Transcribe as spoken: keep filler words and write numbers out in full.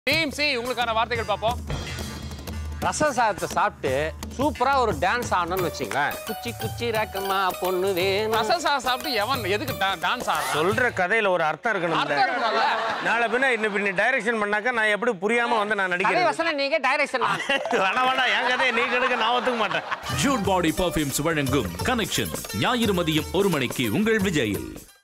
Team C உங்களுக்கான வார்த்தைகள் பாப்போம். ரசம் சாதத்தை சாப்பிட்டு சூப்பரா ஒரு டான்ஸ் ஆடணும்னு வச்சுங்களேன். குச்சி குச்சி ரக்கமா பொண்ணு வேணும். ரசம் சாதம் சாப்பிட்டு எவன் எதுக்கு டான்ஸ் ஆடுறான்? சொல்ற கதையில ஒரு அர்த்தம் இருக்கணும். அர்த்தம் இருக்கணும்ல. நாளை பின்ன இன்னும் பின்ன டைரக்ஷன் பண்ணாக்க நான் எப்படி புரியாம வந்து நான் கதை நடிக்கிறேன். வசனம் நீங்க டைரக்ஷன் வேணா வேணா என் கதையை நீ கெடுக்க நான் ஒத்துக்க மாட்டேன். ஜூட் பாடி பர்ஃபியூம்ஸ் வழங்கும் கனெக்ஷன் ஞாயிறு மதியம் ஒரு மணிக்கு உங்கள் விஜயில்.